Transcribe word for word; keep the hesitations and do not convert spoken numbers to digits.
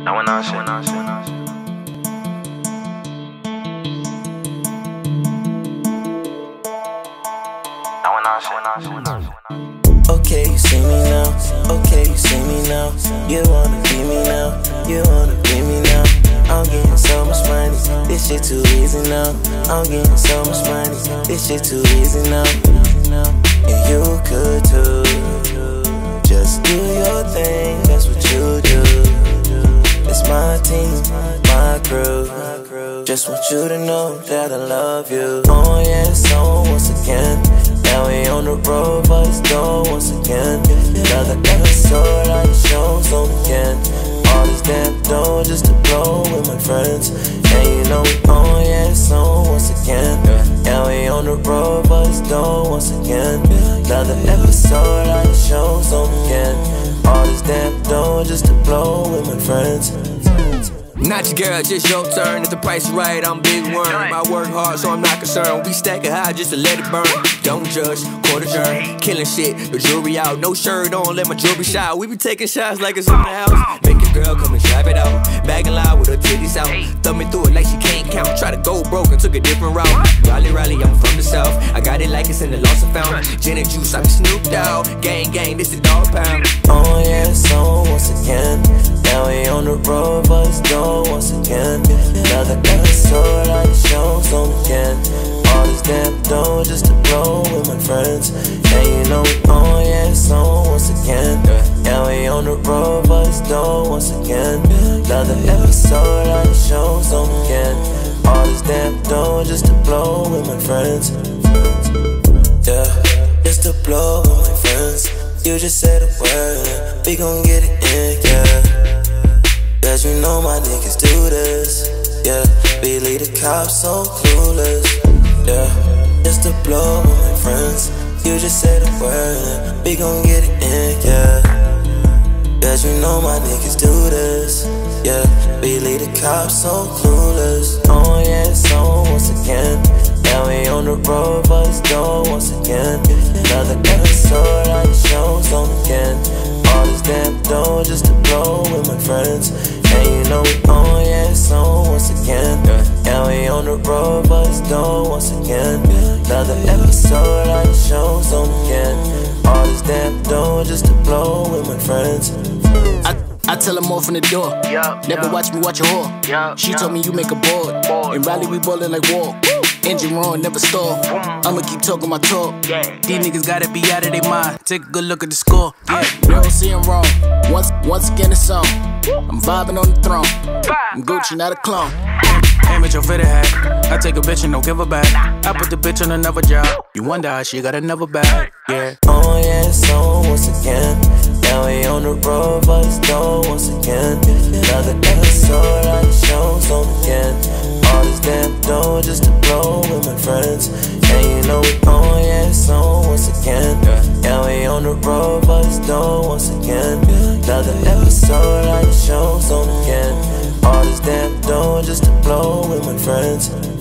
That one out shit, out shit, out shit. That one out shit, out shit, out shit. Okay, you see me now. Okay, you see me now. You wanna be me now. You wanna be me now. I'm getting so much money. This shit too easy now. I'm getting so much money. This shit too easy now. And you could too. Just do your thing. That's what you do. It's my team, my crew. Just want you to know that I love you. Oh yeah, so once again, now we on the road, but it's go once again. Another episode of the show's on again. All this damn dough just to blow with my friends. And you know we on, yeah, it's on once again. Now we on the road, but it's go once again. Another episode of the show's on again. All this damn dough just to blow with my friends. Not your girl, just your turn. If the price is right, I'm big worm. I work hard, so I'm not concerned. We stack it high just to let it burn. Don't judge, quarter turn. Killing shit, the jewelry out. No shirt on, let my jewelry shine. We be taking shots like it's in the house. Make your girl come and drop it out. Bagging loud with her titties out. Thumbing through it like she can't count. Try to go broke and took a different route. Raleigh, Raleigh, I'm from the south. I got it like it's in the lost and found. Gin and juice, I'm Snoop Dogg. Gang, gang, this is dog pound. Oh yeah, so once again. Now we on the road, but it's go once again. Another episode of the show's on again. All this damn dough just to blow with my friends. And you know we on, yeah, it's on once again. Now we on the road, but it's go once again. Another episode of the show's on again. All this damn dough just to blow with my friends. Yeah, just to blow with my friends. You just said a word, we gon' get it in, yeah. Cause you know my niggas do this, yeah. We leave the cops so clueless, yeah. Just to blow with my friends. You just said a word, we gon' get it in, yeah. Cause you know my niggas do this, yeah. We leave the cops so clueless. Oh yeah, so once again. Now we on the road, but it's go once again. Another episode of the show's on again. All this damn dough just to blow with my friends. And you know we on, yeah, it's on once again. Now we on the road, but it's go once again. Another episode of the show's on again. All this damn dough just to blow with my friends. I, I tell them off from the door. Never watch me watch a whore. She told me you make a board. In Raleigh we ballin' like war. Engine wrong, never stall. I'ma keep talking my talk. These niggas gotta be out of their mind. Take a good look at the score. Yeah, you don't see him wrong. Once, once again it's on. I'm vibing on the throne. I'm Gucci, not a clone. Aim at your fitted hat. I take a bitch and don't give her back. I put the bitch on another job. You wonder how she got another bag. Yeah. Oh yeah, it's on once again. Now we on the road, but it's go once again. Another episode of the show's on again. All this damn dough just to blow with my friends. And you know we on, yeah, it's on once again. Now we on the road, but it's go once again. Another episode of the show's on again. All this damn dough just to blow with my friends.